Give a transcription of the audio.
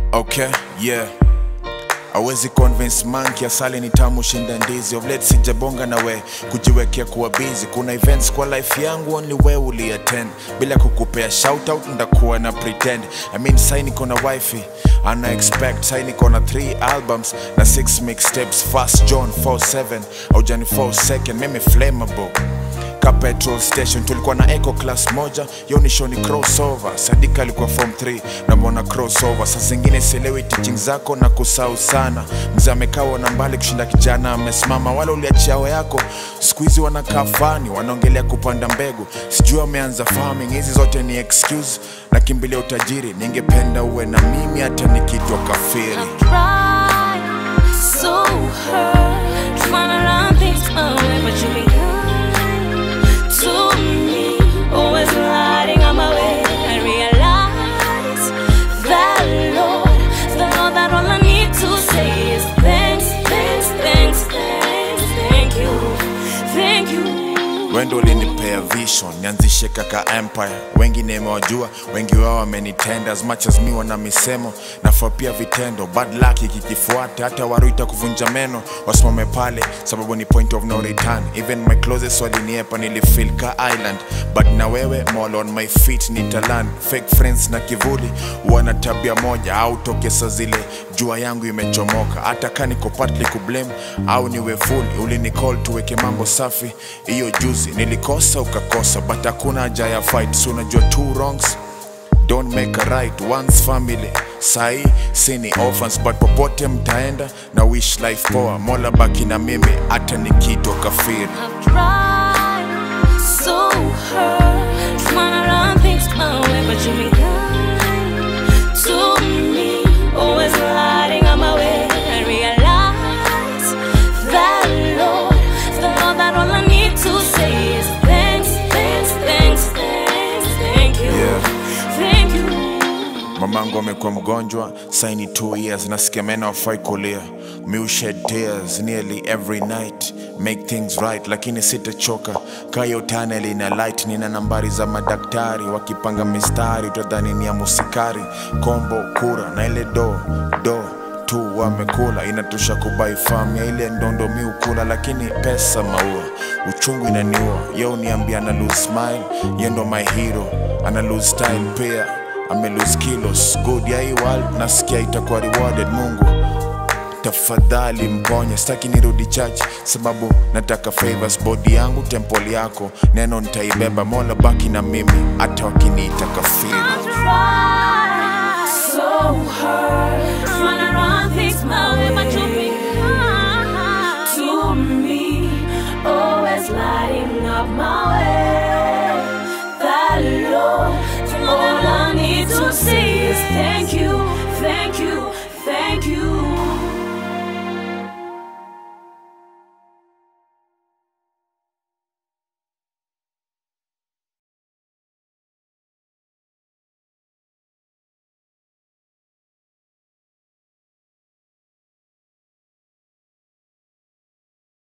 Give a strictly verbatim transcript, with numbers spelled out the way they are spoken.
Okay, yeah. Awezi convince monkey asali ni tamu shinda ndizi. Of late sijabonga na we kujiwekea kuwa busy. Kuna events kwa life yangu only we uli attend. Bila kukupea shout out ndakuwa na pretend. I mean sai niko na wifey ana expect. Sai niko na three albums na six mixtapes. First John four seven au Johnny four second. Mimi flammable ka petrol station. Tulikuwa na eco class moja, yo ni show ni crossover. Sadika alikuwa form three na mbona crossover. Saa zingine sielewi teaching zako na kusahau sana. Mzee amekawa na mbali kushinda kijana amesimama. Wala uliachia yako squeeze wanakaa fani, wanaongelea kupanda mbegu. Sijui ameanza farming, hizi zote ni excuse. Nakimbilia utajiri, ningependa uwe na mimi hata nikitwa kafiri. So hurt, trying to run things my way, but you be to me, always lighting on my way. I realize that Lord, the Lord, that all I need to say is thanks, thanks, thanks, thanks, thank you, thank you. Wendo ulinipea vision, nianzishe kaka empire. Wengi nimewajua, wengi wao wamenitenda. As much as mi wana misemo, nafaa pia vitendo. Bad luck ikikifuata, hata waruita kuvunja meno. Wasimame pale, sababu ni point of no return. Even my closest waliniepa nilifeel ka island. But na wewe, more on my feet nitaland. Fake friends na kivuli, wana tabia moja. Au toke saa zile, jua yangu imechomoka. Hata ka niko partly kublame, au niwe full. Ulini call tuweke mambo safi, iyo juzi nilikosa ukakosa, but hakuna haja ya fight. So unajua two wrongs don't make a right. Once family, sai sini orphans. But popote mtaenda na wish life poa. Mola baki na mimi hata nikitwa kafiri. I've tried so hard, trying to run things my way, but you be kind to me, always lighting on my way. I realize that Lord, the Lord, that all I need to say is thanks, thanks, thanks, thanks, thank you, Yeah. thank you. Mamangu amekuwa mgonjwa, saini two years. Nasikia meno hafai kulia. Mi shed tears nearly every night, make things right, lakini sitachoka. Kayo tunnel ina light, nina nambari za madaktari. Wakipanga mistari, utadhani ni ya musikari. Kombo, kura, na ile do, do tu wamekula. Inatosha kubai farm ya ile ndondo mi ukula. Lakini pesa maua, uchungu inaniua. Yo niambia ana lose smile, yendo my hero. Ana lose style pia, ame lose kilos. Good ya hii world, nasikia itakuwa rewarded. Mungu tafadhali mponye, staki nirudi church sababu nataka favors. Body yangu temple yako, neno nitaibeba. Mola baki na mimi hata wakiniita kafiri. I've tried so hard, trying to run things my way, but you be kind to me, always lighting up my way.